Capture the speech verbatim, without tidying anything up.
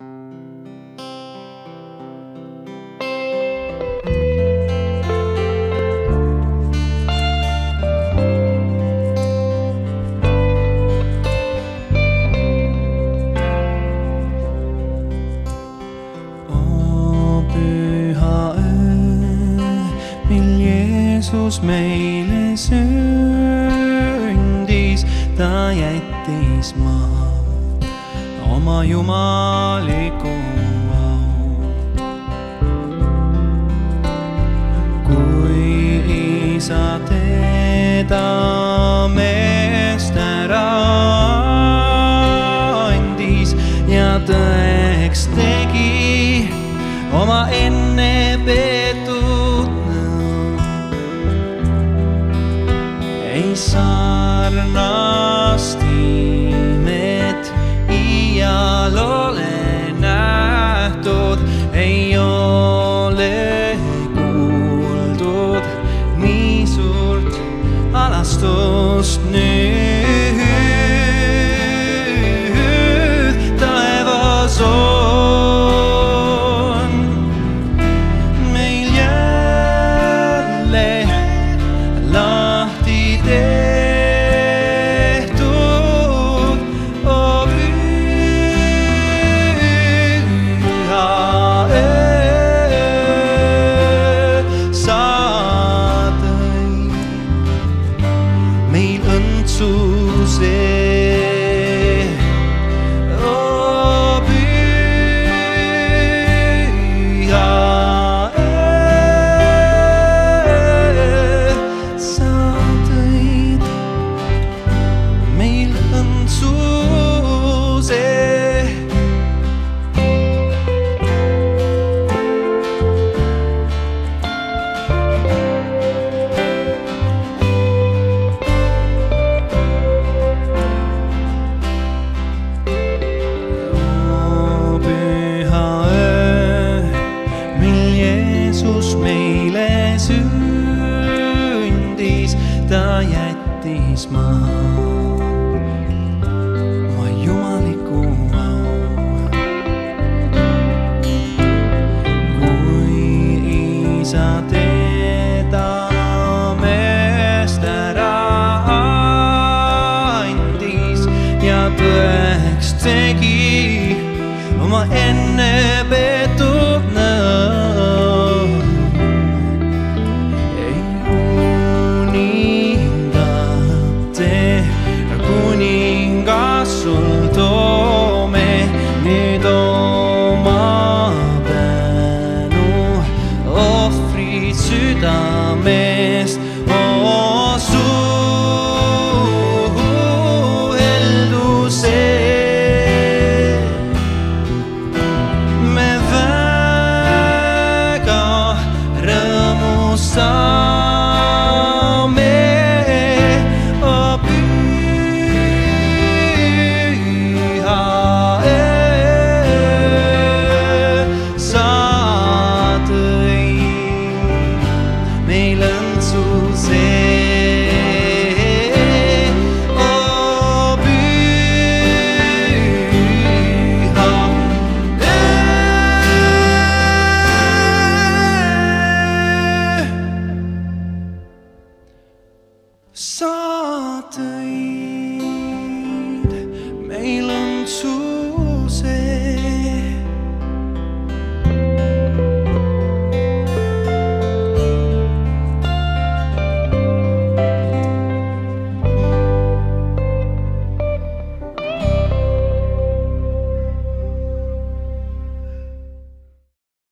Jeesus meile sündis, ta jättis maa oma jumaliku au. Kui isa teda meest ära andis ja tõeks tegi oma enne peetud ei sarnast imet iial ole nähtud, ei ole kuuldud nii suurt alastust nüüd taevas on meil jälle lahti tehtud, o püha öö, sa tõid meil õndsuse. Jeesus meile sündis, ta jättis maa oma jumaliku au. Kui isa teda meest ära andis ja tõeks tegi oma enne